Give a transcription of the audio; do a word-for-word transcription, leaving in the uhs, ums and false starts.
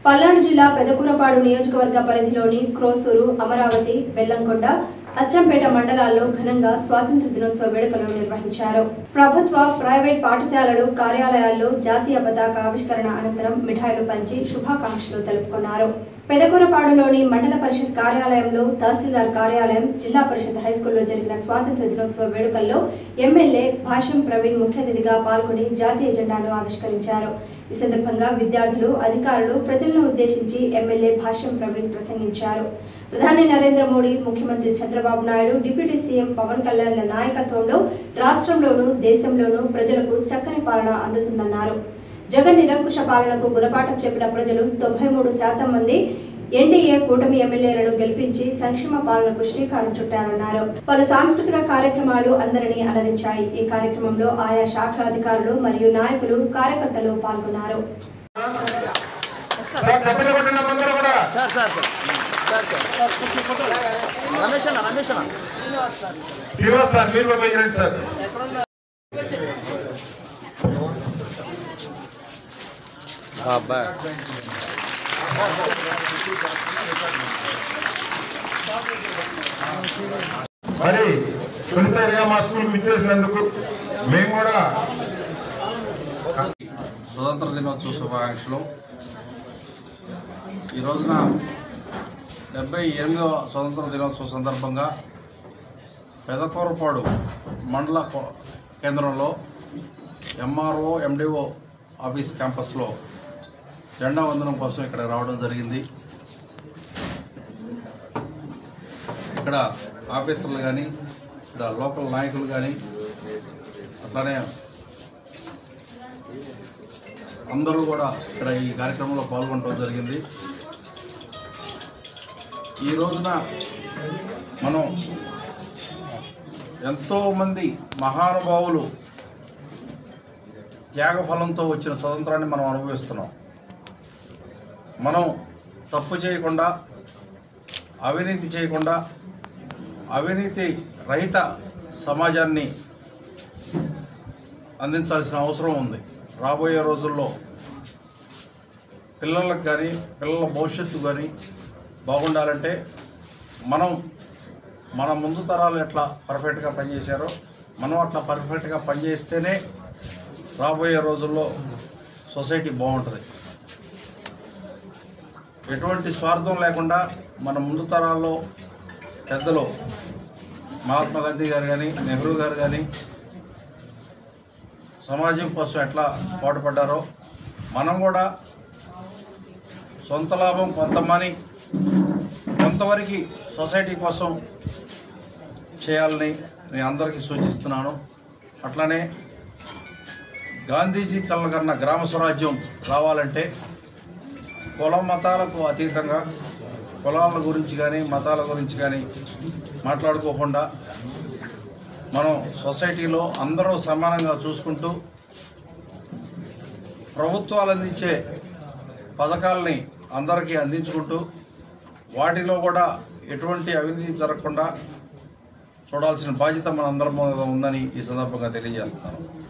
పల్నాడు జిల్లా పెదకూరపాడు నియోజకవర్గ పరిధిలోని క్రోసూరు, అమరావతి, బెల్లంకొండ, అచ్చంపేట మండలాల్లో ఘనంగా స్వాతంత్ర దినోత్సవ వేడుకలు నిర్వహించారు. ప్రభుత్వ, ప్రైవేట్ పాఠశాలలు, కార్యాలయాల్లో జాతీయ పతాక ఆవిష్కరణ అనంతరం మిఠాయిలు పంచి శుభాకాంక్షలు తెలుపుకున్నారు. పెదకూరపాడులోని మండల పరిషత్ కార్యాలయంలో, తహసీల్దార్ కార్యాలయం, జిల్లా పరిషత్ హైస్కూల్లో జరిగిన స్వాతంత్ర దినోత్సవ వేడుకల్లో ఎమ్మెల్యే భాష్యం ప్రవీణ్ ముఖ్య అతిథిగా పాల్గొని జాతీయ జెండాను ఆవిష్కరించారు. ఈ సందర్భంగా విద్యార్థులు, అధికారులు ప్రజలను ఉద్దేశించి ఎమ్మెల్యే భాష్యం ప్రవీణ్ ప్రసంగించారు. ప్రధాని నరేంద్ర మోడీ, ముఖ్యమంత్రి చంద్రబాబు నాయుడు, డిప్యూటీ సీఎం పవన్ కళ్యాణ్ల నాయకత్వంలో రాష్ట్రంలోనూ దేశంలోనూ ప్రజలకు చక్కని పాలన అందుతుందన్నారు. జగన్ నిరంకుశ పాలనకు గుణపాఠం చెప్పిన ప్రజలు తొంభై మూడు శాతం మంది ఎన్డీఏ కూటమి ఎమ్మెల్యేలను గెలిపించి సంక్షేమ పాలనకు శ్రీకారం చుట్టారన్నారు. పలు సాంస్కృతిక కార్యక్రమాలు అందరినీ అలరించాయి. ఈ కార్యక్రమంలో ఆయా శాఖల అధికారులు మరియు నాయకులు, కార్యకర్తలు పాల్గొన్నారు. మరి తొలిసారిగా మా స్కూల్ విచ్చేసినందుకు మేము కూడా స్వతంత్ర దినోత్సవ శుభాకాంక్షలు. ఈ రోజున డెబ్బై ఎనిమిదవ స్వతంత్ర దినోత్సవ సందర్భంగా పెదకూరపాడు మండల కేంద్రంలో ఎంఆర్ఓ, ఎండిఓ ఆఫీస్ క్యాంపస్లో జెండా వందనం కోసం ఇక్కడ రావడం జరిగింది. ఇక్కడ ఆఫీసర్లు కానీ, ఇక్కడ లోకల్ నాయకులు కానీ, అట్లానే అందరూ కూడా ఇక్కడ ఈ కార్యక్రమంలో పాల్గొనడం జరిగింది. ఈ రోజున మనం ఎంతోమంది మహానుభావులు త్యాగఫలంతో వచ్చిన స్వతంత్రాన్ని మనం అనుభవిస్తున్నాం. మనం తప్పు చేయకుండా, అవినీతి చేయకుండా, అవినీతి రహిత సమాజాన్ని అందించాల్సిన అవసరం ఉంది. రాబోయే రోజుల్లో పిల్లలకు కానీ, పిల్లల భవిష్యత్తు కానీ బాగుండాలంటే మనం మన ముందు తరాలు ఎట్లా పర్ఫెక్ట్గా పనిచేశారో మనం అట్లా పర్ఫెక్ట్గా పనిచేస్తేనే రాబోయే రోజుల్లో సొసైటీ బాగుంటుంది. ఎటువంటి స్వార్థం లేకుండా మన ముందు తరాల్లో పెద్దలు మహాత్మా గాంధీ గారు కానీ, నెహ్రూ గారు కానీ సమాజం కోసం ఎట్లా పాటుపడ్డారో మనం కూడా సొంత లాభం కొంతమని కొంతవరకు సొసైటీ కోసం చేయాలని నేను అందరికీ సూచిస్తున్నాను. అట్లనే గాంధీజీ కలగన్న గ్రామ స్వరాజ్యం రావాలంటే కుల మతాలకు అతీతంగా, కులాల గురించి కానీ మతాల గురించి కానీ మాట్లాడుకోకుండా మనం సొసైటీలో అందరూ సమానంగా చూసుకుంటూ ప్రభుత్వాలు అందించే పథకాలని అందరికీ అందించుకుంటూ వాటిలో కూడా ఎటువంటి అవినీతి జరగకుండా చూడాల్సిన బాధ్యత మనందరం ఉందని ఈ సందర్భంగా తెలియజేస్తున్నాను.